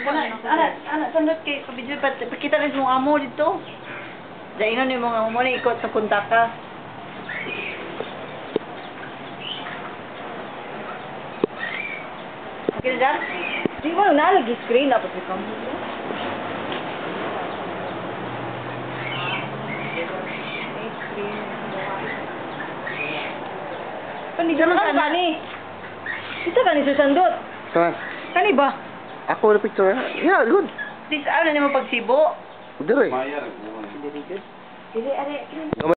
Anak, sandot kay kabidyo pa. Pakita rin mong amo dito. Dainan yung mga amo na ikot sa kuntaka. Okay na dyan? Di ba nalagi screen dapat di ka mo? Panidyan ka na ni. Isa ka ni susandot. Saan? Kani ba? Ako na picture. Yeah, good. Please, ano na mo pagsibo? Dire. Dili, are.